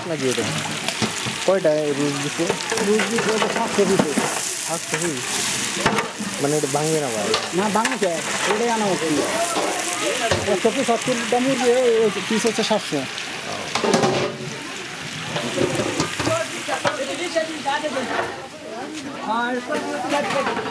নাকি এটা কয়টা রুজ দিচ্ছে রুজ দিচ্ছে 700 পিসে 700 পিস মানে এটা ভাঙবে না ভাই না ভাঙছে এটাই আনা হচ্ছে 170 মুরগি পিস হচ্ছে 700 আর